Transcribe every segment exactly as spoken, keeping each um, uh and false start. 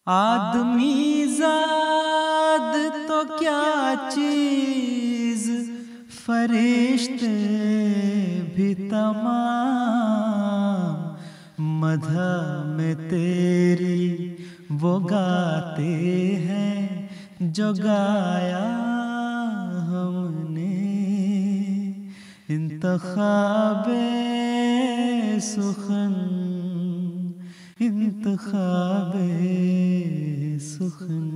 آدمی زاد تو کیا چیز، فرشتے بھی تمام مدح میں تیری وہ گاتے ہیں جو گایا ہم نے۔ انتخاب سخن انتخاب سخن۔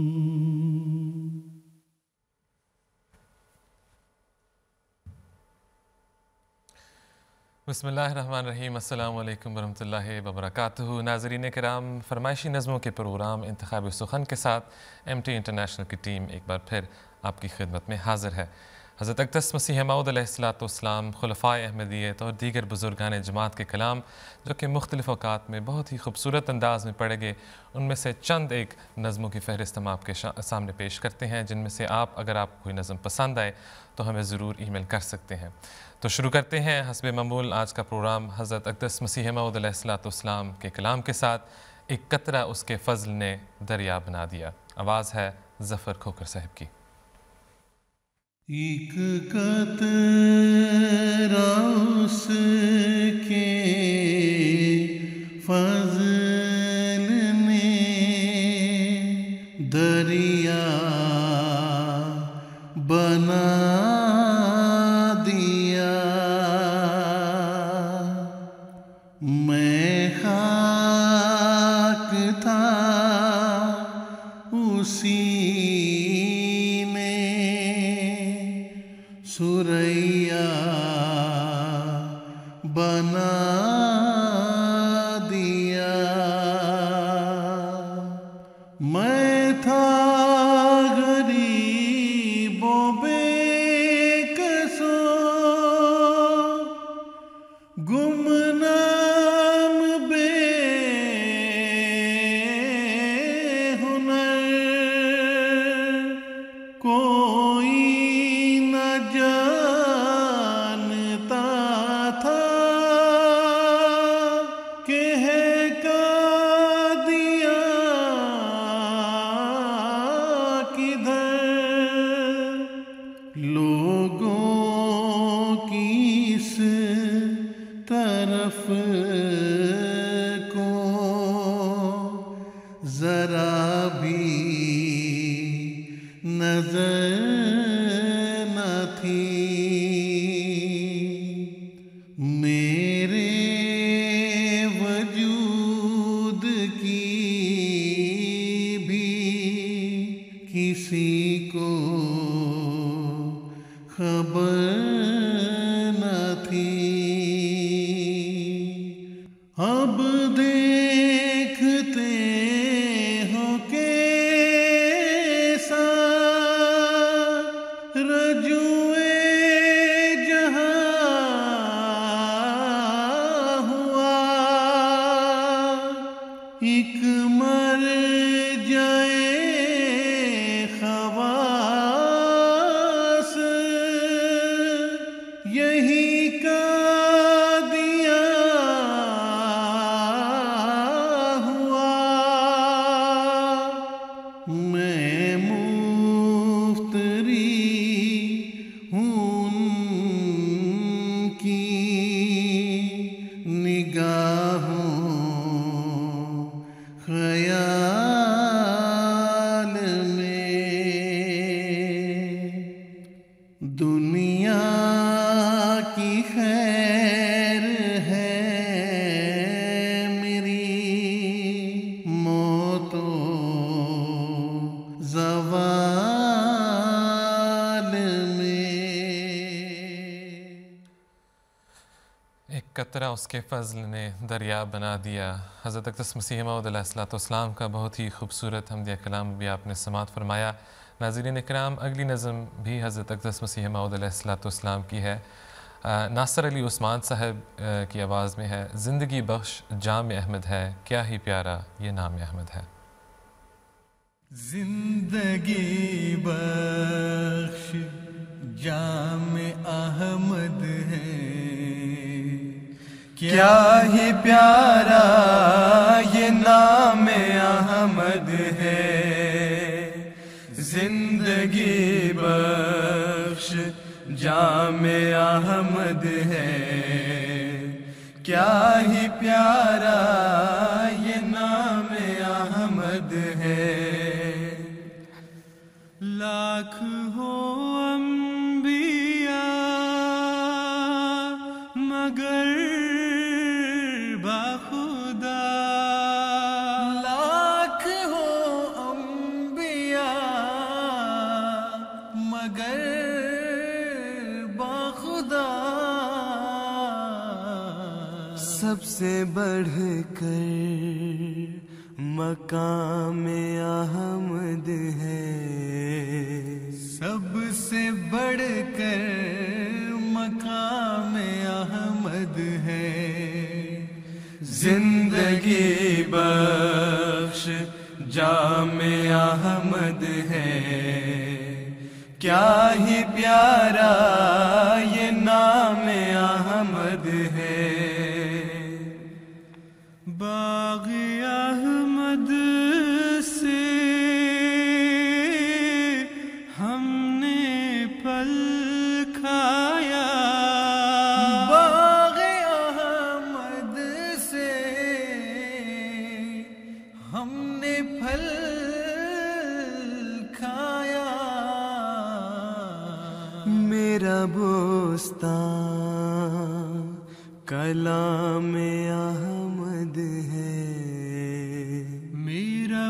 بسم اللہ الرحمن الرحیم۔ السلام علیکم ورحمۃ اللہ وبرکاتہ۔ ناظرین کرام، فرمائشی نظموں کے پروگرام انتخاب سخن کے ساتھ ایم ٹی انٹرنیشنل کی ٹیم ایک بار پھر آپ کی خدمت میں حاضر ہے۔ حضرت اقدس مسیح موعود علیہ الصلوۃ والسلام، خلفائے احمدیت اور دیگر بزرگان جماعت کے کلام جو کہ مختلف اوقات میں بہت ہی خوبصورت انداز میں پڑھے گئے، ان میں سے چند ایک نظموں کی فہرست ہم آپ کے سامنے پیش کرتے ہیں، جن میں سے آپ اگر آپ کوئی نظم پسند آئے تو ہمیں ضرور ای میل کر سکتے ہیں۔ تو شروع کرتے ہیں حسب معمول آج کا پروگرام حضرت اقدس مسیح موعود علیہ الصلوۃ والسلام کے کلام کے ساتھ، ایک قطرہ اس کے فضل نے دریا بنا دیا۔ آواز ہے ظفر کھوکر صاحب کی۔ ایک قطرہ اس کے فضل نے دریا بنا دیا، میں خاک تھا اسی سریا بنا دیا، میں تھا غریب و بے کسو، گمنام بے ہنر، کوئی ذرا بھی نظر نہ تھی، میرے وجود کی بھی کسی کو خبر نہ تھی۔ اب دیکھتے ہو کیسا رجوع جہاں ہوا، ایک مر جائے خواص یہی کا دنیا کی خیر ہے میری موت و زوال میں۔ ایک قطرہ اس کے فضل نے دریا بنا دیا۔ حضرت اقدس مسیح موعود علیہ الصلوۃ والسلام کا بہت ہی خوبصورت حمدیہ کلام بھی آپ نے سماعت فرمایا۔ ناظرین اکرام، اگلی نظم بھی حضرت اقدس مسیح موعود علیہ الصلوۃ والسلام کی ہے۔ ناصر علی عثمان صاحب کی آواز میں ہے۔ زندگی بخش جام احمد ہے، کیا ہی پیارا یہ نام احمد ہے۔ زندگی بخش جام احمد ہے، کیا ہی پیارا یہ نام احمد جام احمد ہے، کیا ہی پیارا یہ نام احمد ہے۔ لاکھ ہو انبیاء مگر باخدا، لاکھ ہو انبیاء مگر باخدا، سب سے بڑھ کر مقام احمد ہے، سب سے بڑھ کر مقام احمد ہے۔ زندگی بخش جام احمد ہے، کیا ہی پیارا یہ نام احمد ہے۔ باغ احمد سے ہم نے پھل کھایا، باغ احمد سے ہم نے پھل کھایا، میرا بوستان کلام احمد ہے، میرا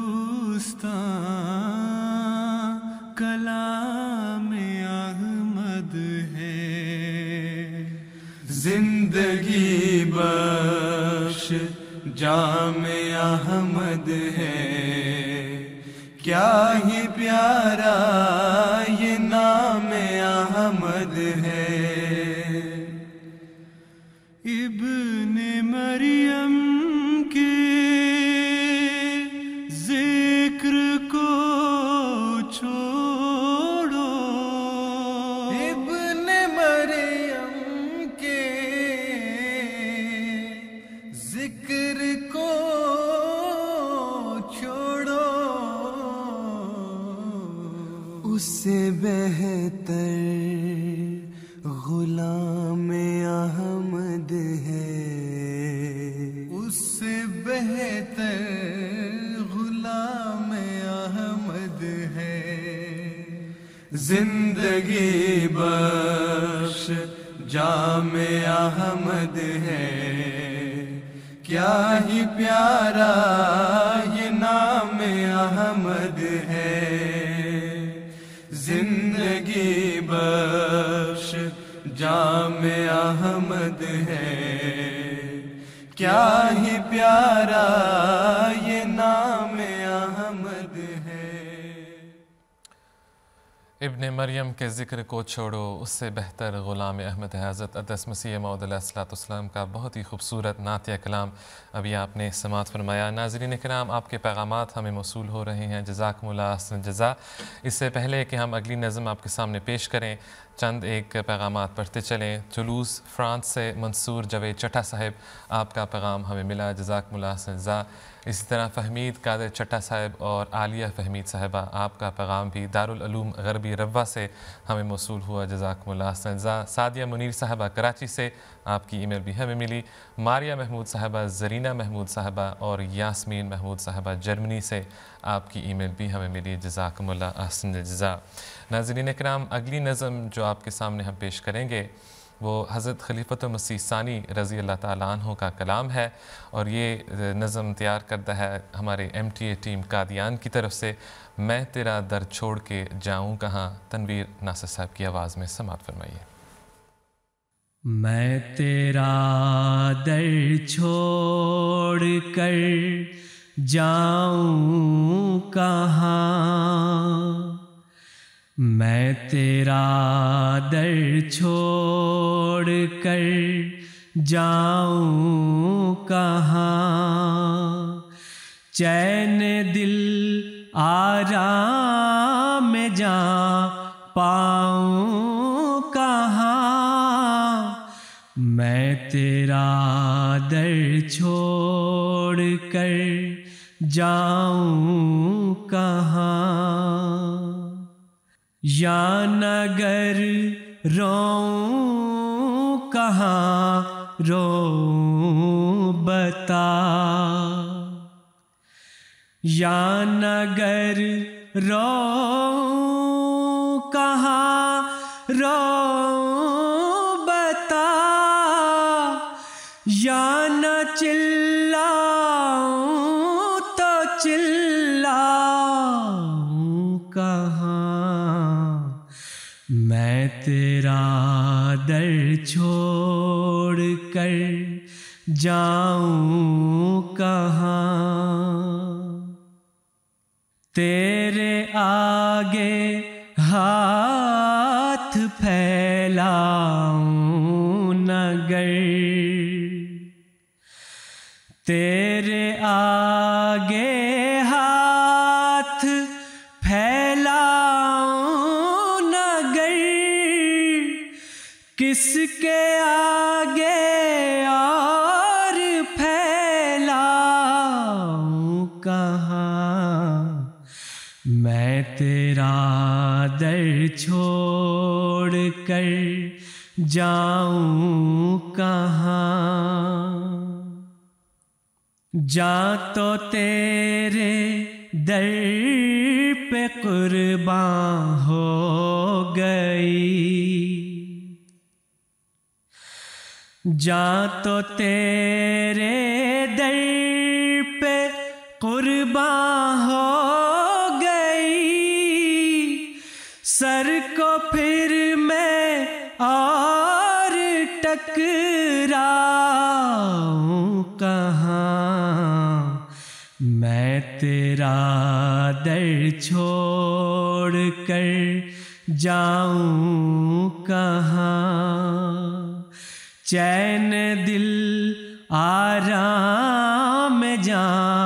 بوستان کلام احمد ہے۔ زندگی بخش جام احمد ہے، کیا ہی پیارا یہ نام احمد ہے۔ ابن مریم کے ذکر کو چھوڑو، ابن مریم کے ذکر کو چھوڑو، اس سے بہتر غلام احمد ہے، اس سے بہتر غلام احمد ہے۔ زندگی بخش جام احمد ہے، کیا ہی پیارا یہ نام احمد ہے۔ زندگی بخش جام احمد ہے، کیا ہی پیارا یہ نام احمد ہے۔ ابن مریم کے ذکر کو چھوڑو، اس سے بہتر غلام احمد ہے۔ حضرت اقدس مسیح موعود علیہ الصلوۃ والسلام کا بہت ہی خوبصورت نعتیہ کلام ابھی آپ نے سماعت فرمایا۔ ناظرین کرام، آپ کے پیغامات ہمیں موصول ہو رہے ہیں، جزاکم اللہ احسن الجزاء۔ اس سے پہلے کہ ہم اگلی نظم آپ کے سامنے پیش کریں، چند ایک پیغامات پڑھتے چلیں۔ ٹولوز فرانس سے منصور جاوید چٹھا صاحب، آپ کا پیغام ہمیں ملا، جزاکم اللہ احسن الجزاء۔ اسی طرح فہمید قادر چٹھا صاحب اور عالیہ فہمید صاحبہ، آپ کا پیغام بھی دارالعلوم غربی روا سے ہمیں موصول ہوا، جزاکم اللہ احسن الجزاء۔ سعدیہ منیر صاحبہ کراچی سے، آپ کی ای میل بھی ہمیں ملی۔ ماریہ محمود صاحبہ، زرینہ محمود صاحبہ اور یاسمین محمود صاحبہ جرمنی سے، آپ کی ای میل بھی ہمیں ملی، جزاکم اللہ احسن الجزاء۔ ناظرین کرام، اگلی نظم جو آپ کے سامنے ہم پیش کریں گے وہ حضرت خلیفۃ المسیح ثانی رضی اللہ تعالیٰ عنہ کا کلام ہے، اور یہ نظم تیار کردہ ہے ہمارے M T A team Qadian کی طرف سے۔ میں تیرا در چھوڑ کے جاؤں کہاں، تنویر ناصر صاحب کی آواز میں سماعت فرمائیے۔ میں تیرا در چھوڑ کر جاؤں کہاں، میں تیرا در چھوڑ کر جاؤں کہاں، چین دل آرام میں جا پاؤں کہاں، میں تیرا در چھوڑ کر جاؤں کہاں، یا نگر روؤں کہاں روؤں بتا، یا نگر روؤں کہاں روؤں بتا، یا نہ چلاؤں تو چلاؤں کہاں، میں تیرا در چھوڑ کر جاؤں کہاں، تیرے آگے ہاتھ پھیلاؤں نگر، تیرے آگے ہاتھ پھیلاؤں نگر، کس کے آگے اور پھیلاؤں کہاں، میں تیرا در چھوڑ کر جاؤں کہاں، جاں تو تیرے در پہ قرباں ہو گئی، جاں تو تیرے در پہ قرباں ہو گئی، سر کو پھر میں اور ٹکراؤں کہاں، میں تیرا در چھوڑ کر جاؤں کہاں، چین دل آرام جاں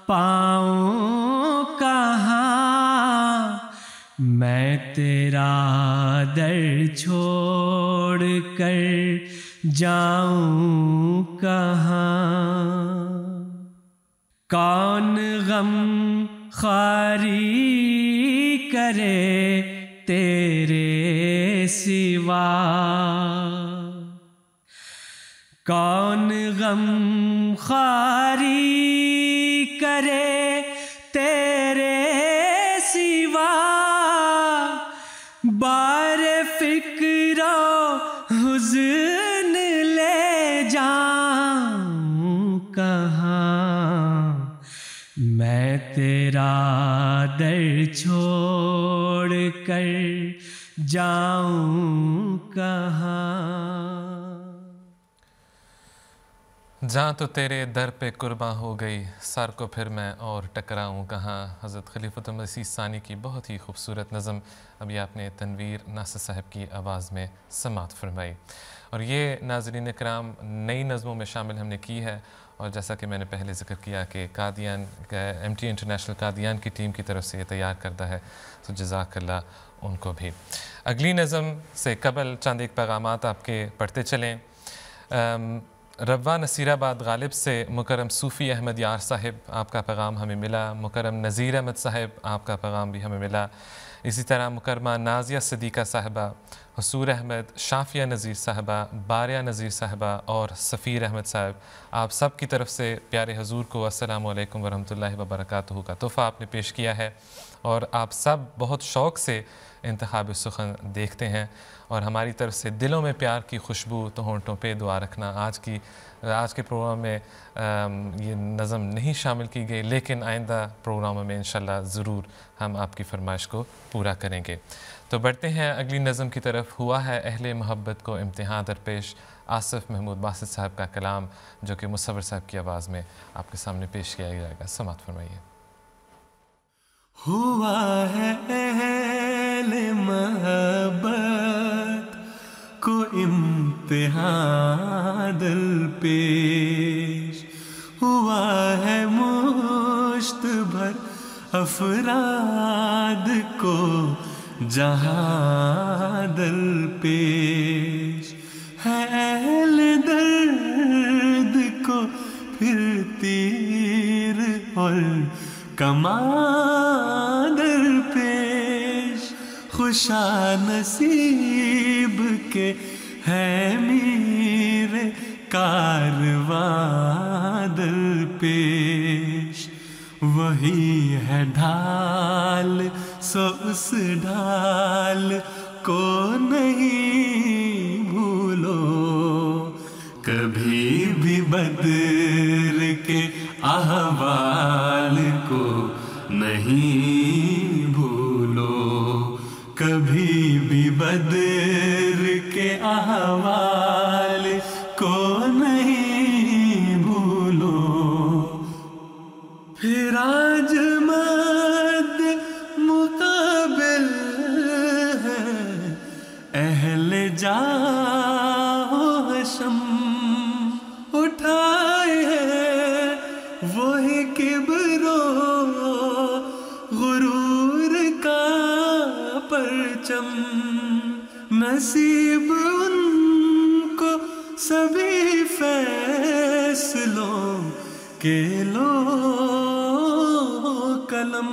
پاؤں کہاں، میں تیرا در چھوڑ کر جاؤں کہاں، کون غم خواری کرے تیرے سوا، کون غم خواری کرے تیرے سوا، بار فکر و حزن لے جاؤں کہاں، میں تیرا در چھوڑ کر جاؤں کہاں، جاں تو تیرے در پہ قرباں ہو گئی، سر کو پھر میں اور ٹکراؤں کہاں۔ حضرت خلیفۃ المسیح ثانی کی بہت ہی خوبصورت نظم ابھی آپ نے تنویر ناصر صاحب کی آواز میں سماعت فرمائی، اور یہ ناظرین کرام نئی نظموں میں شامل ہم نے کی ہے، اور جیسا کہ میں نے پہلے ذکر کیا کہ Qadian M T international Qadian کی ٹیم کی طرف سے یہ تیار کردہ ہے، تو جزاک اللہ ان کو بھی۔ اگلی نظم سے قبل چند ایک پیغامات آپ کے پڑھتے چلیں۔ روا نصیر آباد غالب سے مکرم صوفی احمد یار صاحب، آپ کا پیغام ہمیں ملا۔ مکرم نذیر احمد صاحب، آپ کا پیغام بھی ہمیں ملا۔ اسی طرح مکرمہ نازیہ صدیقہ صاحبہ، حصور احمد، شافیہ نذیر صاحبہ، باریہ نذیر صاحبہ اور سفیر احمد صاحب، آپ سب کی طرف سے پیارے حضور کو السلام علیکم ورحمۃ اللہ وبرکاتہ کا تحفہ آپ نے پیش کیا ہے، اور آپ سب بہت شوق سے انتخاب سخن دیکھتے ہیں، اور ہماری طرف سے دلوں میں پیار کی خوشبو تو ہونٹوں پہ دعا رکھنا۔ آج کی آج کے پروگرام میں یہ نظم نہیں شامل کی گئی، لیکن آئندہ پروگراموں میں انشاءاللہ ضرور ہم آپ کی فرمائش کو پورا کریں گے۔ تو بڑھتے ہیں اگلی نظم کی طرف۔ ہوا ہے اہل محبت کو امتحان درپیش، آصف محمود باسط صاحب کا کلام، جو کہ مصور صاحب کی آواز میں آپ کے سامنے پیش کیا جائے گا۔ سماعت فرمائیے۔ ہوا ہے اہل محبت کو امتحان دل پیش، ہوا ہے مشت بھر افراد کو جہاں دل پیش، ہے اہل درد کو پھر تیر اور کمان در پیش، کشا نصیب کے ہے میرے کارواں در پیش. وہی ہے ڈھال سو اس ڈھال کو نہیں بھولو. کبھی بھی بدر کے احوال کو نہیں بھولو. کبھی بھی بدر کے احوال کو نہیں بھولو. پھر آج مد مقابل ہے اہل جاہ حشم. اٹھائے ہے وہی کبر و غرور کا پرچم. نصیب ان کو سبھی فیصلوں کے لو قلم.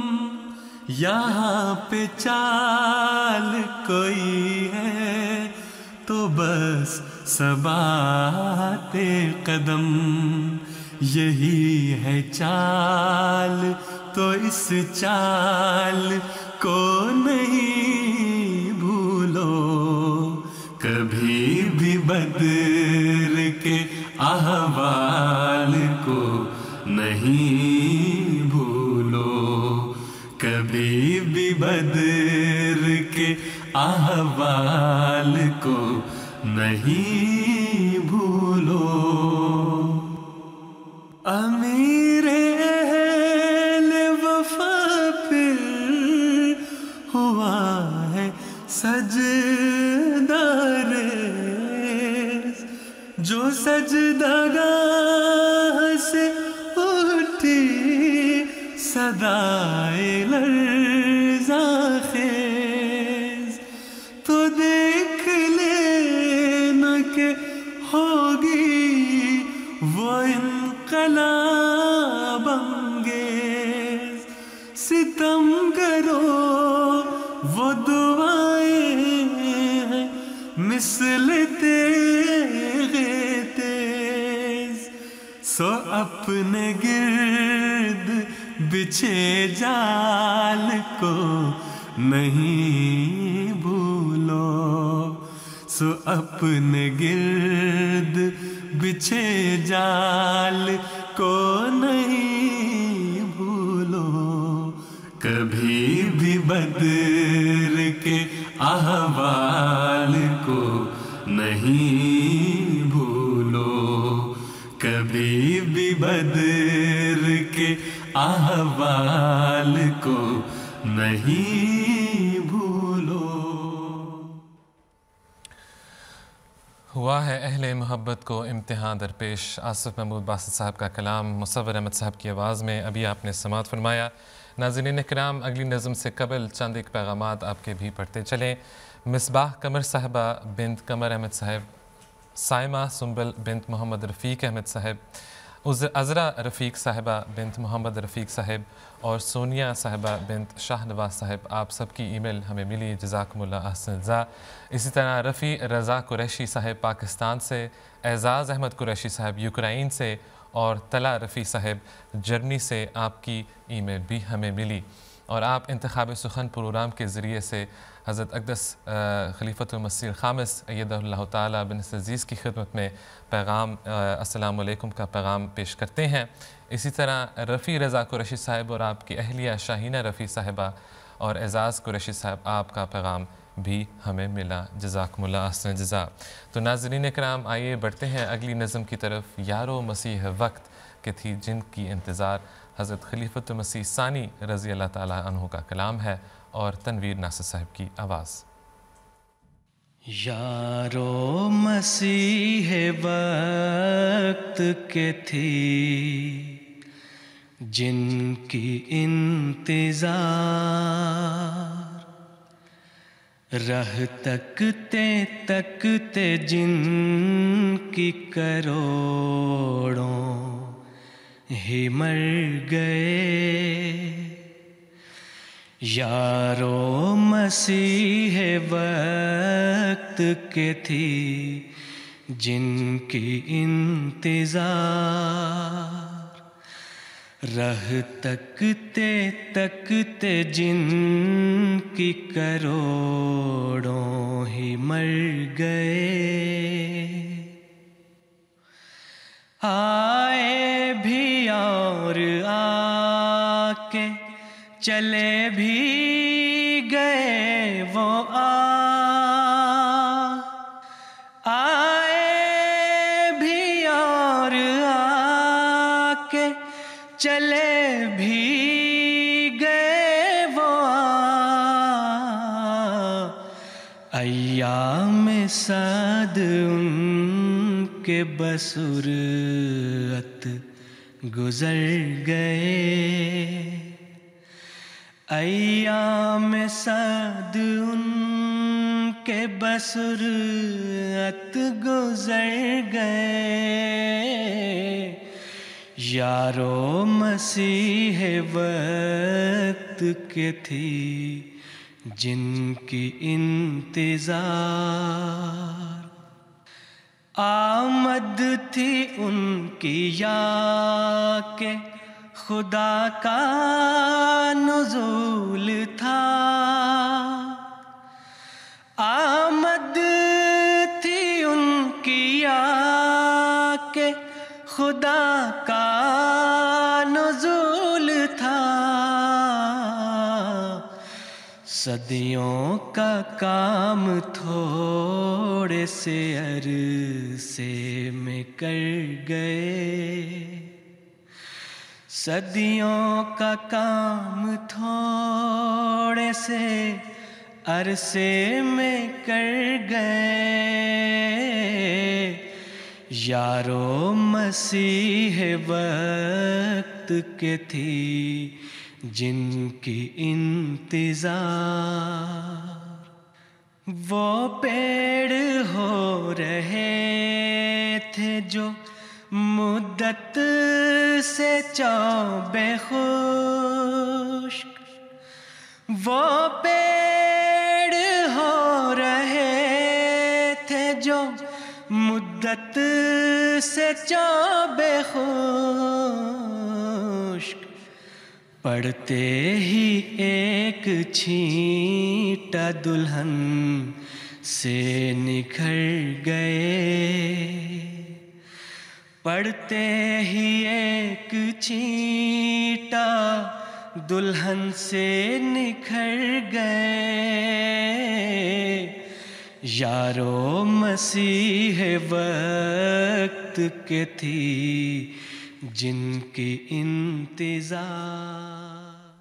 یہاں پہ چال کوئی ہے تو بس ثبات قدم. یہی ہے چال تو اس چال کو نہیں بھولو. کبھی بھی بدر کے احوال کو نہیں بھولو. کبھی بھی بدر کے احوال کو نہیں بھولو. امیر اہل وفا پھر ہوا ہے سجدہ ریز. جو سجدہ گاہ سے اٹھی صدائے لرزاں خیز. تو دیکھ لینا کہ ہوگی وہ انقلاب انگیز. ستم کرو وہ دعائیں ہیں مثل تیغ تیز. سو اپنے گرد بچھے جال کو نہیں بھولو. سو اپنے گرد بچھے جال کو نہیں بھولو. کبھی بھی بدر کے احوال کو نہیں بھولو. کبھی بھی بدر کے احوال کو نہیں بھولو. ہوا ہے اہل محبت کو امتحان درپیش. آصف محمود باسط صاحب کا کلام مصور احمد صاحب کی آواز میں ابھی آپ نے سماعت فرمایا. ناظرین کرام، اگلی نظم سے قبل چند ایک پیغامات آپ کے بھی پڑھتے چلیں. مصباح قمر صاحبہ بنت قمر احمد صاحب، سائمہ سنبل بنت محمد رفیق احمد صاحب، عذرا رفیق صاحبہ بنت محمد رفیق صاحب اور سونیا صاحبہ بنت شاہ نواز صاحب، آپ سب کی ای میل ہمیں ملی. جزاکم اللہ احسن الجزاء. اسی طرح رفیع رضا قریشی صاحب پاکستان سے، اعزاز احمد قریشی صاحب یوکرائن سے اور طلع رفیع صاحب جرمنی سے آپ کی ای میل بھی ہمیں ملی. اور آپ انتخاب سخن پروگرام کے ذریعے سے حضرت اقدس خلیفۃ المسیح الخامس ایدہ اللہ تعالیٰ بن عزیز کی خدمت میں پیغام السلام علیکم کا پیغام پیش کرتے ہیں. اسی طرح رفیع رضا قریشی صاحب اور آپ کی اہلیہ شاہینہ رفیع صاحبہ اور اعزاز قریشی صاحب، آپ کا پیغام بھی ہمیں ملا. جزاکم اللہ احسن الجزاء. تو ناظرین کرام، آئیے بڑھتے ہیں اگلی نظم کی طرف. یارو مسیح وقت کہ تھی جن کی انتظار، حضرت خلیفۃ المسیح ثانی رضی اللہ تعالیٰ عنہ کا کلام ہے اور تنویر ناصر صاحب کی آواز. یارو مسیح وقت کے تھی جن کی انتظار، رہ تکتے تکتے جن کی کروڑوں ہی مر گئے، یارو مسیح وقت کے تھی جن کی انتظار، رہ تکتے تکتے جن کی کروڑوں ہی مر گئے، آئے بھی اور آ کے چلے بھی گئے وہ آ، آئے بھی اور آ کے چلے بھی گئے وہ آ، ایام سعد ان کے بصورت گزر گئے، ایام سعد ان کے بصورت گزر گئے، یارو مسیح وقت کے تھی جن کی انتظار، آمد تھی ان کی یا کہ خدا کا نزول تھا، آمد تھی ان کی یا کہ خدا کا نزول تھا، صدیوں کا کام تھوڑے سے عرصے میں کر گئے، صدیوں کا کام تھوڑے سے عرصے میں کر گئے، یارو مسیح وقت کے تھی جن کی انتظار، وہ پیڑ ہو رہے تھے جو مدت سے چوبے خشک، وہ پیڑ ہو رہے تھے جو مدت سے چوبے خشک، پڑتے ہی ایک چھینٹا دلہن سے نکھر گئے، پڑتے ہی ایک چھینٹا دلہن سے نکھر گئے، یارو مسیح وقت کے تھی جن کی انتظار،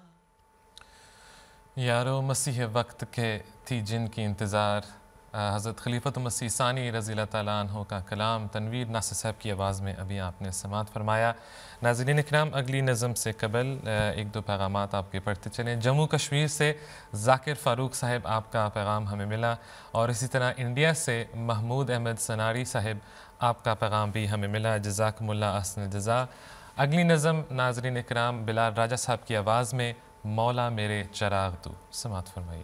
یارو مسیح وقت کے تھی جن کی انتظار، حضرت خلیفۃ المسیح ثانی رضی اللہ تعالیٰ عنہ کا کلام تنویر ناصر صاحب کی آواز میں ابھی آپ نے سماعت فرمایا۔ ناظرین اکرام، اگلی نظم سے قبل ایک دو پیغامات آپ کے پڑھتے چلیں۔ جموں کشمیر سے ذاکر فاروق صاحب آپ کا پیغام ہمیں ملا، اور اسی طرح انڈیا سے محمود احمد سناری صاحب آپ کا پیغام بھی ہمیں ملا، جزاکم اللہ احسن الجزا۔ اگلی نظم ناظرین اکرام بلال راجہ صاحب کی آواز میں مولا میرے چراغ تو، سماعت فرمائیے۔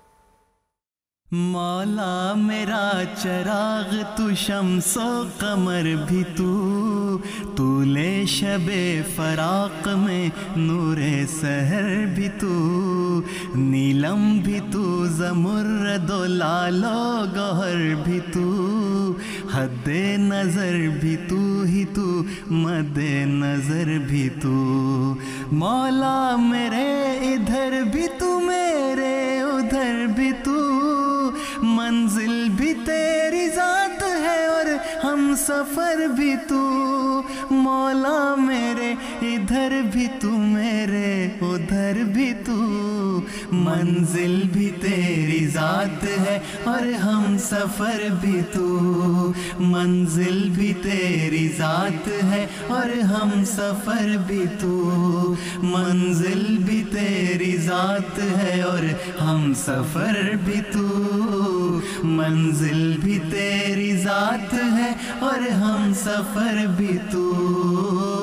مولا میرا چراغ تو شمس و قمر بھی تو، طول شب فراق میں نور سحر بھی تو، نیلم بھی تو، زمرد و لال و گوہر بھی تو، حد نظر بھی تو ہی تو، مد نظر بھی تو، مولا میرے ادھر بھی تو، میرے ادھر بھی تو، منزل بھی تیری ذات ہے اور ہم سفر بھی تو، مولا میرے ادھر بھی تو، میرے ادھر بھی تو، منزل بھی تیری ذات ہے اور ہم سفر بھی تو، منزل بھی تیری ذات ہے اور ہم سفر بھی تو، منزل بھی تیری ذات ہے اور ہم سفر بھی تو، منزل بھی تیری ذات ہے اور ہم سفر بھی تو،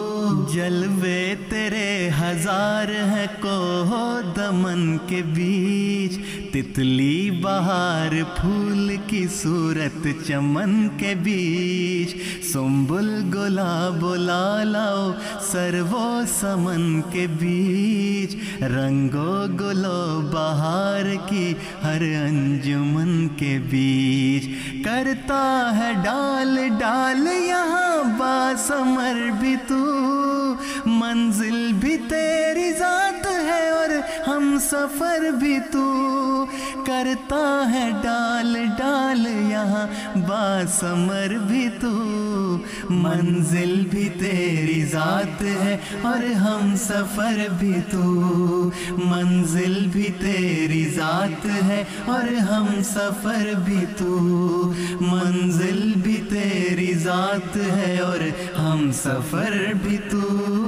جلوے تیرے ہزار ہے کوہ دمن کے بیچ، تتلی بہار پھول کی صورت چمن کے بیچ، سنبل گلاب لالاؤ سرو سمن کے بیچ، رنگو گلو بہار کی ہر انجمن کے بیچ، کرتا ہے ڈال ڈال یہاں باسمر بھی تو، منزل بھی تیری ذات ہے اور ہم سفر بھی تو، کرتا ہے ڈال ڈال یہاں باسمر بھی تو، منزل بھی تیری ذات ہے اور ہم سفر بھی تو، منزل بھی تیری ذات ہے اور ہم سفر بھی تو، منزل بھی تیری ذات ہے اور ہم سفر بھی تو،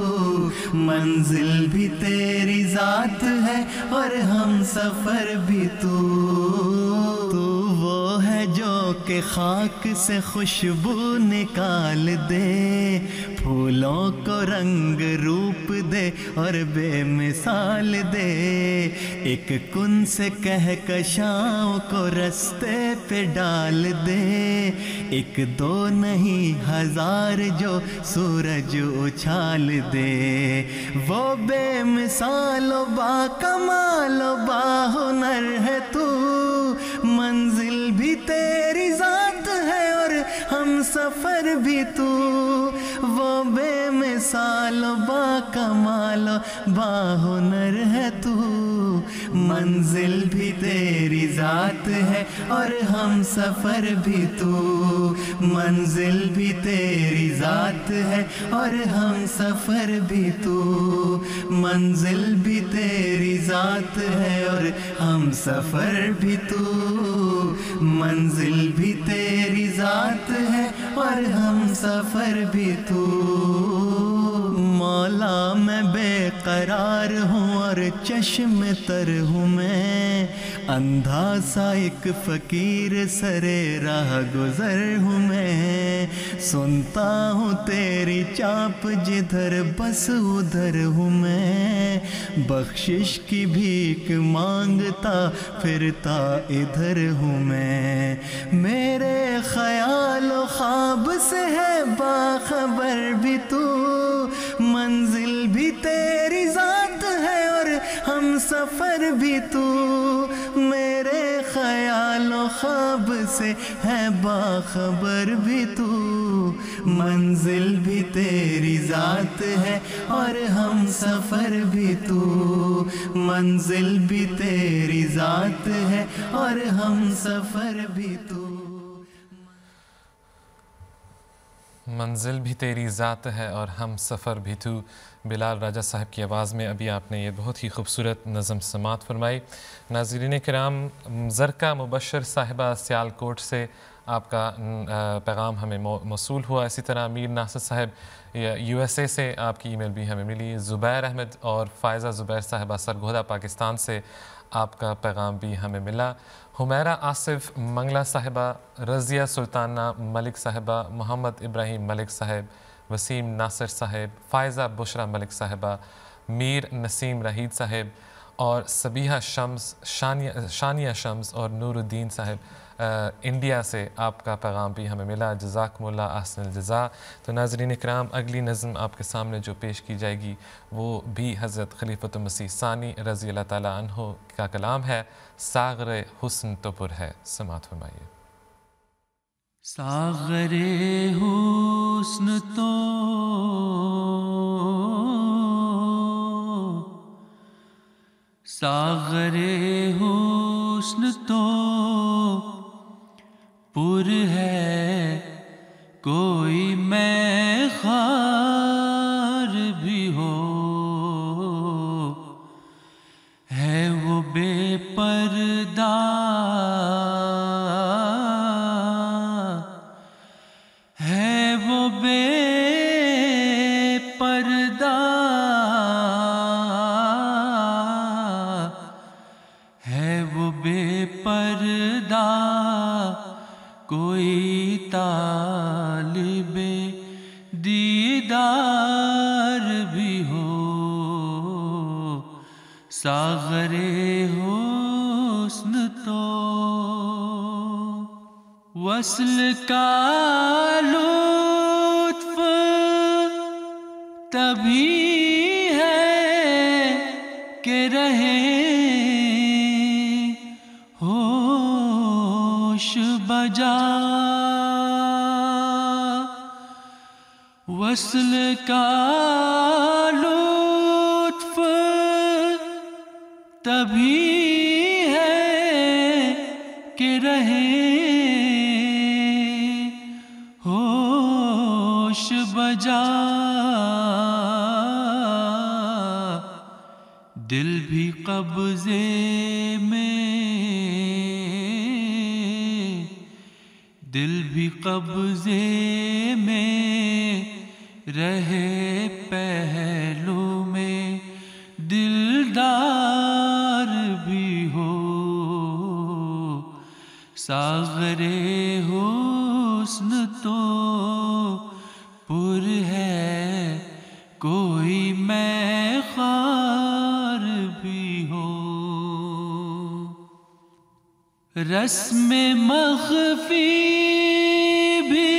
منزل بھی تیری ذات ہے اور ہم سفر بھی تو، تو وہ ہے جو کہ خاک سے خوشبو نکال دے، پھولوں کو رنگ روپ دے اور بے مثال دے، ایک کن سے کہکشاؤں کو رستے پہ ڈال دے، ایک دو نہیں ہزار جو سورج اچھال دے، وہ بے مثال و با کمال و با ہنر ہے تو، منزل بھی تیری ذات ہے اور ہم سفر بھی تو، وہ بے مثال و با کمال و با ہنر ہے تو، منزل بھی تیری ذات ہے اور ہم سفر بھی تو، منزل بھی تیری ذات ہے اور ہم سفر بھی تو، منزل بھی تیری ذات ہے اور ہم سفر بھی تو، منزل بھی تیری ذات ہے اور ہم سفر بھی تو، مولا میں بے قرار ہوں اور چشم تر ہوں میں، اندھا سا ایک فقیر سرے راہ گزر ہوں میں، سنتا ہوں تیری چاپ جدھر بس ادھر ہوں میں، بخشش کی بھیک مانگتا پھرتا ادھر ہوں میں، میرے خیال و خواب سے ہے باخبر بھی تو، منزل بھی تیری ذات ہے اور ہم سفر بھی تو، میرے خیال و خواب سے ہے باخبر بھی تو، منزل بھی تیری ذات ہے اور ہم سفر بھی تو، منزل بھی تیری ذات ہے اور ہم سفر بھی تو، منزل بھی تیری ذات ہے اور ہم سفر بھی تو، بلال راجہ صاحب کی آواز میں ابھی آپ نے یہ بہت ہی خوبصورت نظم سماعت فرمائی۔ ناظرین کرام، زرکا مبشر صاحبہ سیالکوٹ سے آپ کا پیغام ہمیں موصول ہوا، اسی طرح میر ناصر صاحب یو ایس اے سے آپ کی ای میل بھی ہمیں ملی، زبیر احمد اور فائزہ زبیر صاحبہ سرگودا پاکستان سے آپ کا پیغام بھی ہمیں ملا، حمیرہ آصف منگلہ صاحبہ، رضیہ سلطانہ ملک صاحبہ، محمد ابراہیم ملک صاحب، وسیم ناصر صاحب، فائزہ بشرا ملک صاحبہ، میر نسیم رحید صاحب اور صبیحہ شمس، شانیہ شانیہ شمس اور نور الدین صاحب انڈیا سے آپ کا پیغام بھی ہمیں ملا، جزاکم اللہ احسن الجزا۔ تو ناظرین اکرام، اگلی نظم آپ کے سامنے جو پیش کی جائے گی وہ بھی حضرت خلیفۃ المسیح ثانی رضی اللہ تعالیٰ عنہ کا کلام ہے، ساغر حسن تو پر ہے، سماعت فرمائیے۔ ساغر حسن تو ساغر حسن تو پر ہے، کوئی میں خار بھی ہو، ہے وہ بے پردہ، ہے وہ بے پردہ، ہے وہ بے پردہ، کوئی طالب دیدار ساغر حسن تو وصل کا لطف تبھی ہے کہ رہے ہوش بجا وصل کا لطف تبھی ہے کہ رہے ہوش بجا دل بھی قبضے میں دل بھی قبضے میں رہے پہلو میں دلدار بھی ہو ساغر حسن تو پر ہے کوئی میں خار بھی ہو رسم مخفی بھی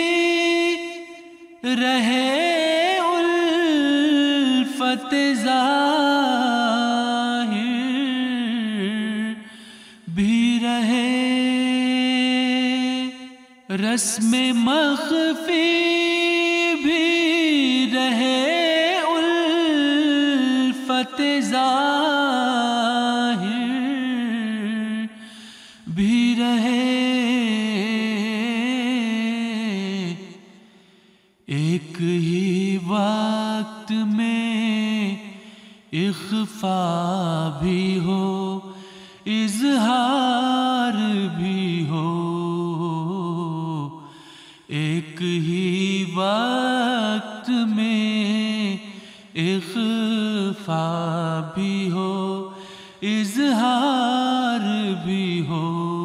رہے الفت ظاہر بھی رہے رسم مخفی بھی رہے الفت ظاہر بھی رہے ایک ہی وقت میں اخفا بھی ہو اظہار بھی ہو ایک ہی وقت میں اخفا بھی ہو اظہار بھی ہو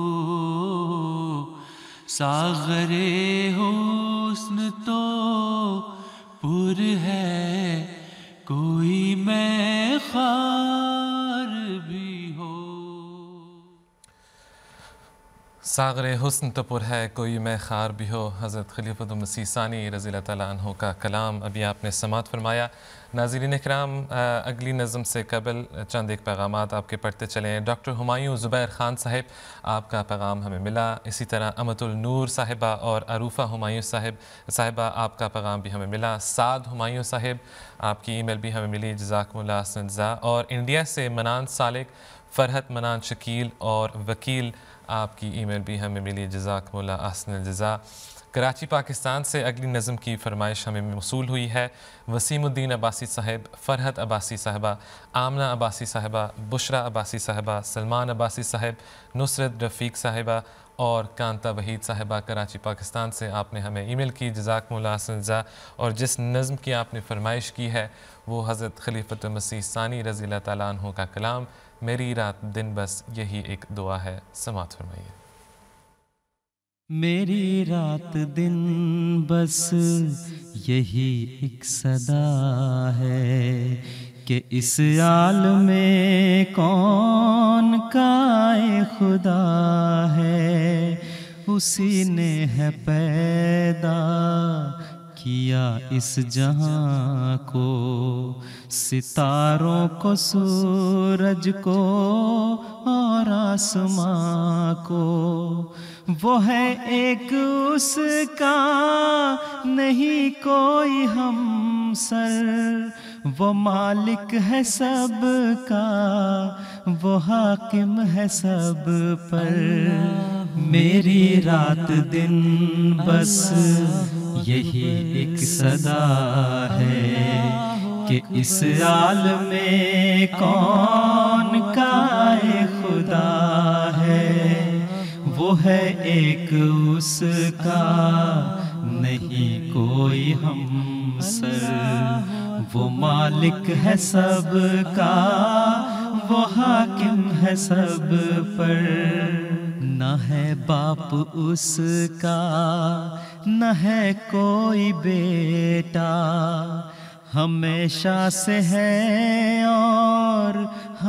ساغر حسن تو پر ہے کوئی میں خار بھی ہو ساغر حسن تو پر ہے کوئی میں خار بھی ہو حضرت خلیفۃ المسیح ثانی رضی اللہ تعالیٰ عنہ کا کلام ابھی آپ نے سماعت فرمایا. ناظرین اکرام اگلی نظم سے قبل چند ایک پیغامات آپ کے پڑھتے چلیں. ڈاکٹر ہمایوں زبیر خان صاحب آپ کا پیغام ہمیں ملا. اسی طرح امت النور صاحبہ اور عروفہ ہمایوں صاحب صاحبہ آپ کا پیغام بھی ہمیں ملا. سعد ہمایوں صاحب آپ کی ای میل بھی ہمیں ملی, جزاکم اللہ احسن الجزاء. اور انڈیا سے منان سالک, فرحت منان شکیل اور وکیل آپ کی ای میل بھی ہمیں ملی, جزاکم اللہ احسن الجزاء. کراچی پاکستان سے اگلی نظم کی فرمائش ہمیں موصول ہوئی ہے. وسیم الدین عباسی صاحب, فرحت عباسی صاحبہ, آمنہ عباسی صاحبہ, بشرا عباسی صاحبہ, سلمان عباسی صاحب, نصرت رفیق صاحبہ اور کانتا وحید صاحبہ کراچی پاکستان سے آپ نے ہمیں ای میل کی, جزاکم اللہ احسن الجزاء. اور جس نظم کی آپ نے فرمائش کی ہے وہ حضرت خلیفۃ المسیح ثانی رضی اللہ تعالیٰ عنہ کا کلام میری رات دن بس یہی ایک دعا ہے. سماعت فرمائیے. میری رات دن بس یہی ایک صدا ہے کہ اس عالم میں کون کائے خدا ہے, اسی نے ہے پیدا کیا اس جہاں کو, ستاروں کو, سورج کو اور آسماں کو. وہ ہے ایک اس کا نہیں کوئی ہمسر, وہ مالک ہے سب کا, وہ حاکم ہے سب پر. میری رات دن بس یہی ایک صدا ہے کہ اس عالم میں کون کائے خدا ہے. وہ ہے ایک اس کا نہیں کوئی ہمسر, وہ مالک ہے سب کا, وہ حاکم ہے سب پر. نہ ہے باپ اس کا نہ ہے کوئی بیٹا, ہمیشہ سے ہے اور ہمیشہ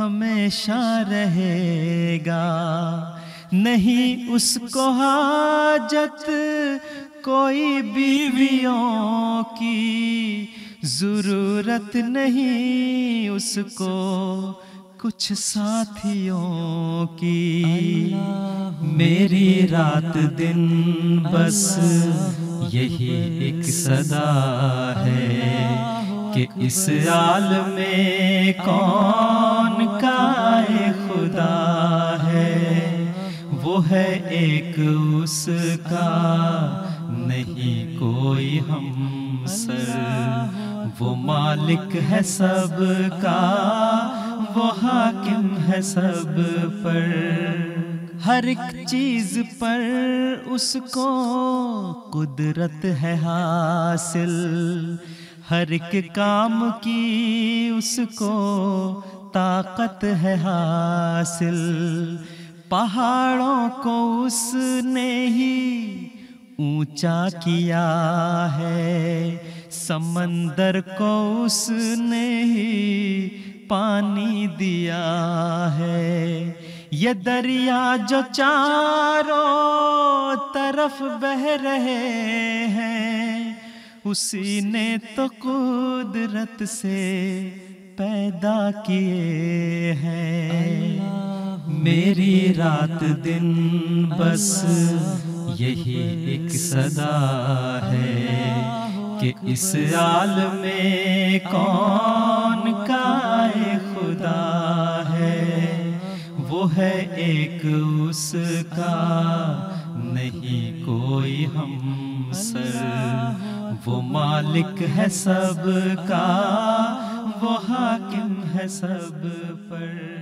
ہمیشہ رہے گا. نہیں اس کو حاجت کوئی بیویوں کی, ضرورت نہیں اس کو کچھ ساتھیوں کی. میری رات دن بس یہی ایک صدا ہے کہ اس عالم میں کون کا خدا ہے. وہ ہے ایک اس کا نہیں کوئی ہمسر, وہ مالک ہے سب کا, وہ حاکم ہے سب پر. ہر ایک چیز پر اس کو قدرت ہے حاصل, ہر ایک کام کی اس کو طاقت ہے حاصل. پہاڑوں کو اس نے ہی اونچا کیا ہے, سمندر کو اس نے ہی پانی دیا ہے. یہ دریا جو چاروں طرف بہہ رہے ہیں, اسی نے تو قدرت سے پیدا کیے ہیں. میری رات دن بس یہی ایک صدا ہے کہ اس عالم میں کون کا خدا ہے. وہ ہے ایک اس کا نہیں کوئی ہمسر, وہ مالک ہے سب کا, وہ حاکم ہے سب پر.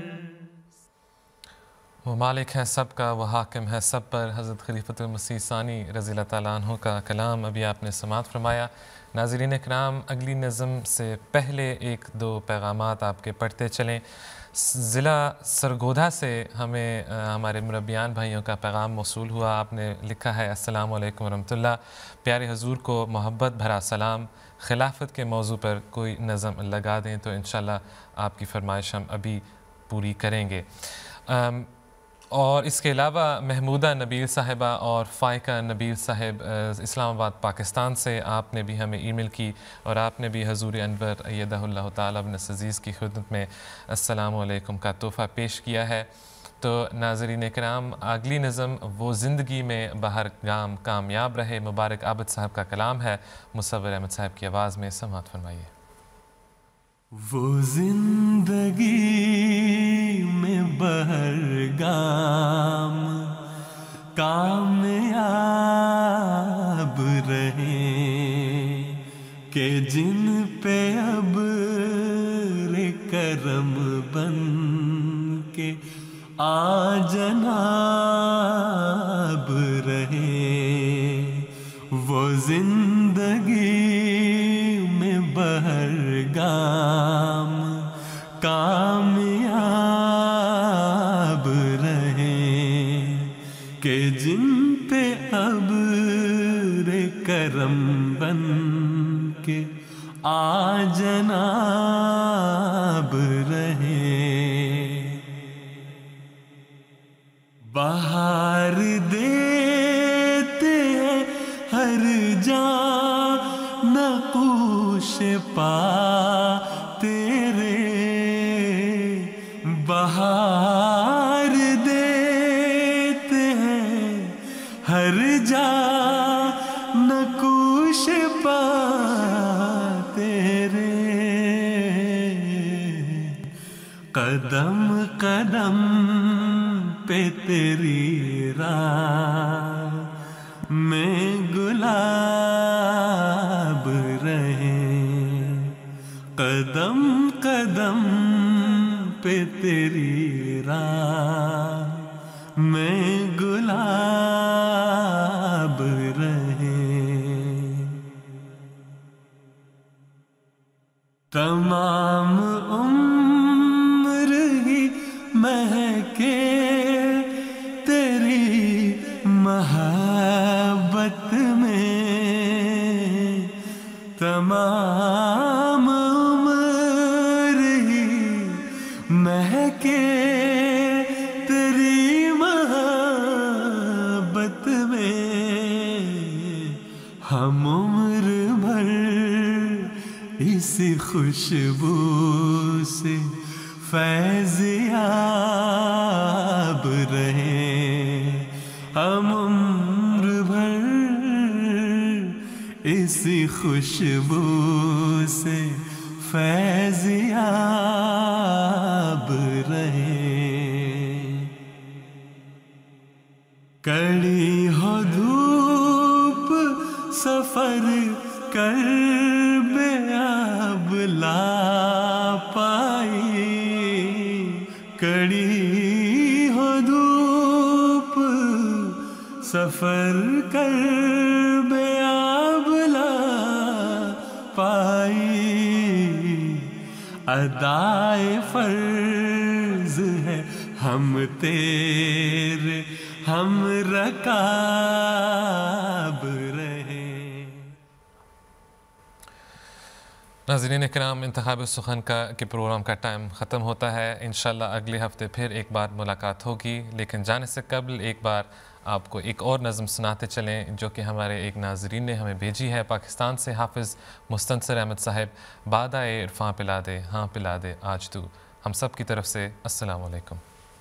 وہ مالک ہے سب کا, وہ حاکم ہے سب پر. حضرت خلیفۃ المسیح ثانی رضی اللہ تعالیٰ عنہ کا کلام ابھی آپ نے سماعت فرمایا. ناظرین اکرام, اگلی نظم سے پہلے ایک دو پیغامات آپ کے پڑھتے چلیں. ضلع سرگودھا سے ہمیں ہمارے مربیان بھائیوں کا پیغام موصول ہوا. آپ نے لکھا ہے, السلام علیکم ورحمۃ اللہ. پیارے حضور کو محبت بھرا سلام. خلافت کے موضوع پر کوئی نظم لگا دیں تو انشاءاللہ آپ کی فرمائش ہم ابھی پوری کریں گے. اور اس کے علاوہ محمودہ نبیل صاحبہ اور فائقہ نبیل صاحب اسلام آباد پاکستان سے آپ نے بھی ہمیں ای میل کی, اور آپ نے بھی حضور انور ایدہ اللہ تعالیٰ ابن عزیز کی خدمت میں السلام علیکم کا تحفہ پیش کیا ہے. تو ناظرین اکرام, اگلی نظم وہ زندگی میں بہر گام کامیاب رہے مبارک عابد صاحب کا کلام ہے. مصور احمد صاحب کی آواز میں سماعت فرمائیے. وہ زندگی میں بہر گام کامیاب رہے کہ جن پہ ابر کرم بن کے آ جناب رہے. وہ زندگی میں بہر گام کامیاب رہے کہ جن پہ ابر کرم بن کے آ جناب رہے. بہار دیتے ہر جاں نقوش پا تیرے. بہار دیتے ہیں ہر جاں نقوش پا تیرے. قدم قدم پہ تیری راہ میں گلاب رہے. قدم قدم پہ تیری راہ میں گلاب رہے. تمام عمر ہی مہکے تیری محبت میں. تمام عمر ہی مہکے تیری محبت میں ہم عمر بھر اسی خوشبو سے فیضیاب رہیں، ہم عمر بھر اسی خوشبو سے فیضیاب رہیں۔ کڑی ہو دھوپ سفر کر بے اب لا پائی، کڑی ہو دھوپ سفر کر بے اب لا پائی، ادائے فرض ہے ہم تیرے ہم رکاب رہے۔ ناظرین اکرام، انتخاب سخن کا کے پروگرام کا ٹائم ختم ہوتا ہے۔ انشاءاللہ اگلے ہفتے پھر ایک بار ملاقات ہوگی، لیکن جانے سے قبل ایک بار آپ کو ایک اور نظم سناتے چلیں جو کہ ہمارے ایک ناظرین نے ہمیں بھیجی ہے پاکستان سے، حافظ مستنصر احمد صاحب۔ بادائے عرفاں پلا دے، ہاں پلا دے آج تو، ہم سب کی طرف سے السلام علیکم۔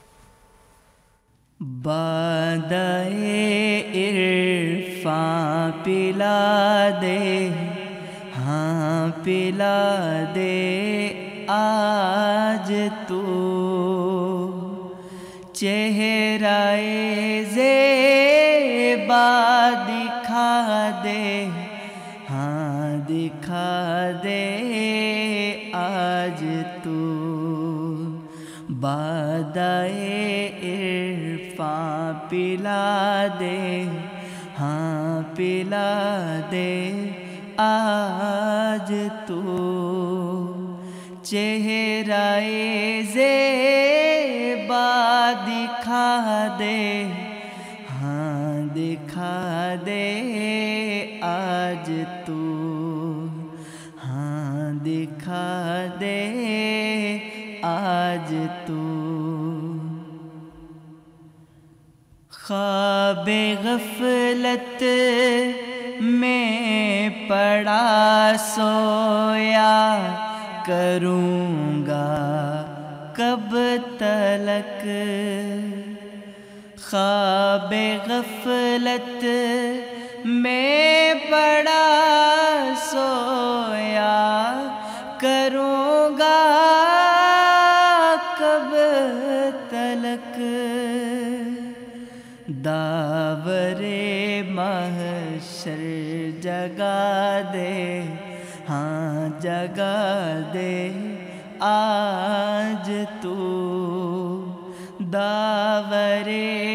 بادائے عرفاں پلا دے، ہاں پلا دے آج تو، چہرہ زیبا دکھا دے، ہاں دکھا دے آج تو، بادائے عرفاں پلا دے، ہاں پلا دے آج تو، چہرہ زیبا دکھا دے، ہاں دکھا دے آج تو، ہاں دکھا دے آج تو۔ خواب غفلت میں پڑا سویا کروں گا کب تلک، خواب غفلت میں پڑا سویا کروں گا کب تلک، داور محشر جگا دے، ہاں جگا دے آج تو، داور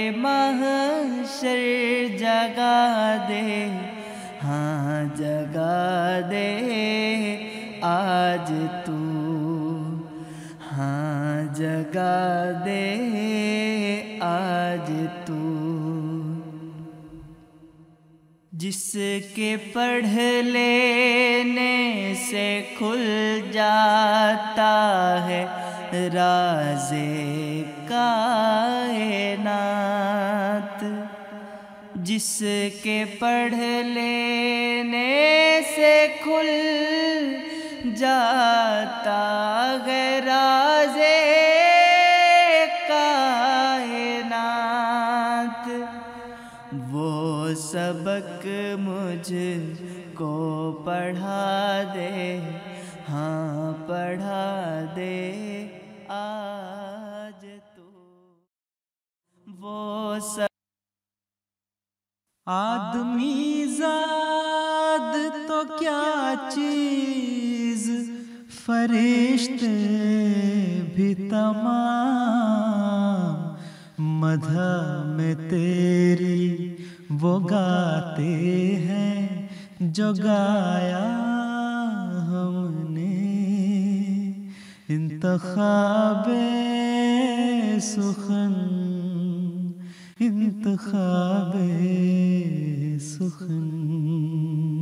محشر جگا دے، ہاں جگا دے آج تو، ہاں جگا دے آج تو۔ جس کے پڑھ لینے سے کھل جاتا ہے راز کائنات، جس کے پڑھ لینے سے کھل جاتا ہے راز کائنات، وہ سبق مجھ کو پڑھا دے، ہاں پڑھا دے آج تو، وہ سبق آدمی زاد تو کیا چیز، فرشتے بھی تمام مدح میں تیری وہ گاتے ہیں جو گایا ہم نے، انتخاب سخن انتخاب سخن